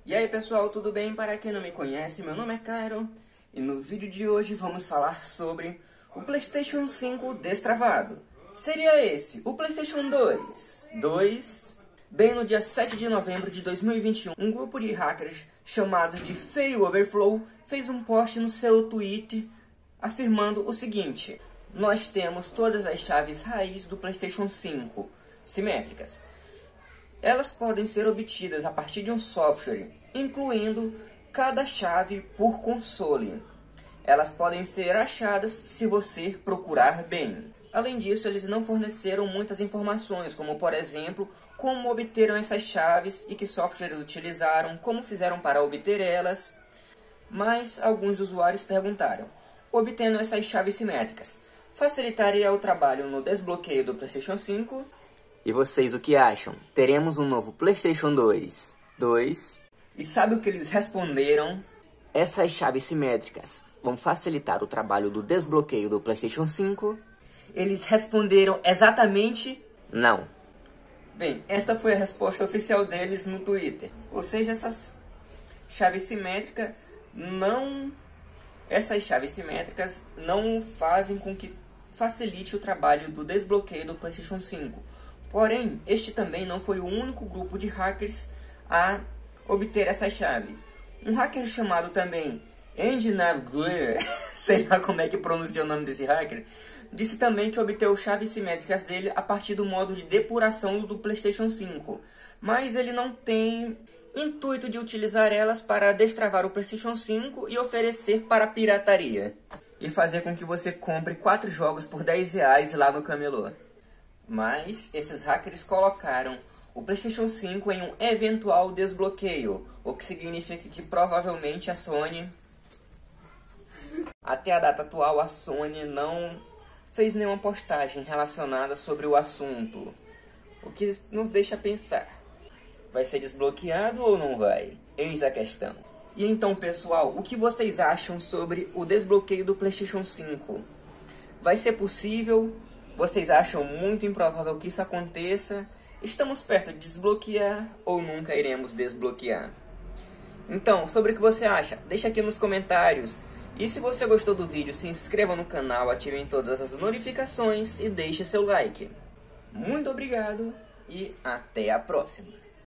E aí pessoal, tudo bem? Para quem não me conhece, meu nome é Cairo e no vídeo de hoje vamos falar sobre o PlayStation 5 destravado. Seria esse, o PlayStation 2. Bem, no dia 7 de novembro de 2021, um grupo de hackers chamados de Fail Overflow fez um post no seu tweet afirmando o seguinte: nós temos todas as chaves raiz do PlayStation 5 simétricas. Elas podem ser obtidas a partir de um software, incluindo cada chave por console. Elas podem ser achadas se você procurar bem. Além disso, eles não forneceram muitas informações, como por exemplo, como obteram essas chaves e que softwares utilizaram, como fizeram para obter elas. Mas alguns usuários perguntaram: obtendo essas chaves simétricas, facilitaria o trabalho no desbloqueio do PlayStation 5? E vocês o que acham? Teremos um novo PlayStation 2? E sabe o que eles responderam? Essas chaves simétricas vão facilitar o trabalho do desbloqueio do PlayStation 5? Eles responderam exatamente não. Bem, essa foi a resposta oficial deles no Twitter. Ou seja, essas chaves simétricas não fazem com que facilite o trabalho do desbloqueio do PlayStation 5. Porém, este também não foi o único grupo de hackers a obter essa chave. Um hacker chamado também Enginagr, sei lá como é que pronuncia o nome desse hacker, disse também que obteve chaves simétricas dele a partir do modo de depuração do PlayStation 5. Mas ele não tem intuito de utilizar elas para destravar o PlayStation 5 e oferecer para pirataria. E fazer com que você compre 4 jogos por R$10 lá no camelô. Mas esses hackers colocaram o PlayStation 5 em um eventual desbloqueio, o que significa que provavelmente a Sony, até a data atual, a Sony não fez nenhuma postagem relacionada sobre o assunto, o que nos deixa pensar: vai ser desbloqueado ou não vai? Eis a questão. E então pessoal, o que vocês acham sobre o desbloqueio do PlayStation 5? Vai ser possível? Vocês acham muito improvável que isso aconteça? Estamos perto de desbloquear ou nunca iremos desbloquear? Então, sobre o que você acha? Deixa aqui nos comentários. E se você gostou do vídeo, se inscreva no canal, ative todas as notificações e deixe seu like. Muito obrigado e até a próxima.